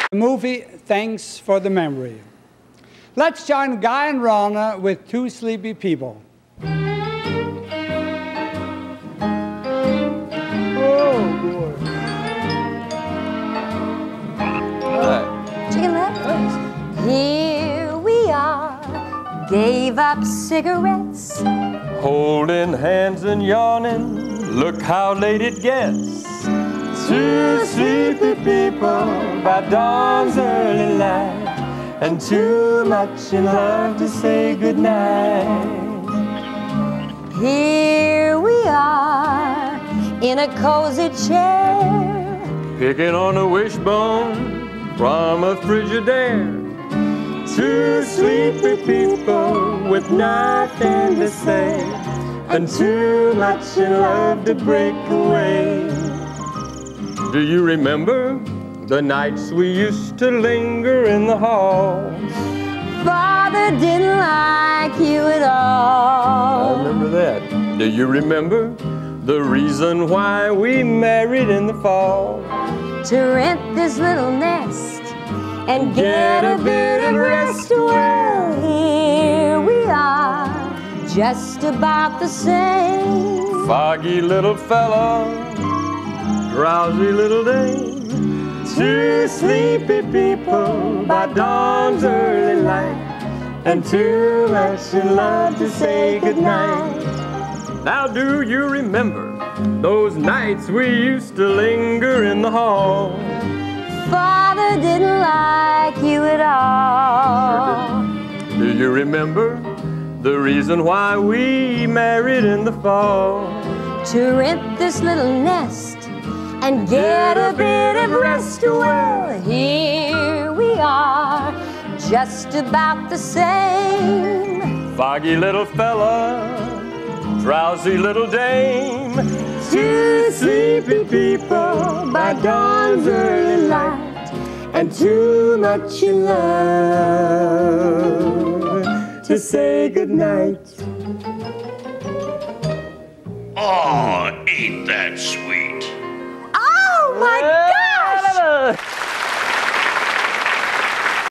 movie, Thanks for the Memory. Let's join Guy and Ronna with Two Sleepy People. Oh, boy. Chicken legs? Here we are, gave up cigarettes, holding hands and yawning, look how late it gets. Two sleepy people by dawn's early light, and too much in love to say goodnight. Here we are, in a cozy chair, Picking on a wishbone from a Frigidaire. Two sleepy people with nothing to say, and too much in love to break away. Do you remember the nights we used to linger in the hall? Father didn't like you at all. I remember that. Do you remember the reason why we married in the fall? To rent this little nest and get a bit of rest. Well, here we are, just about the same. Foggy little fella, drowsy little dame. Two sleepy people by dawn's early light, and too much in love to say goodnight. Now do you remember those nights we used to linger in the hall? Father didn't like you at all. Do you remember the reason why we married in the fall? To rent this little nest and get a bit of rest. Well, here we are, just about the same. Foggy little fella, drowsy little dame. Two sleepy people by dawn's early light, and too much in love to say goodnight. Oh, ain't that sweet? Oh my gosh!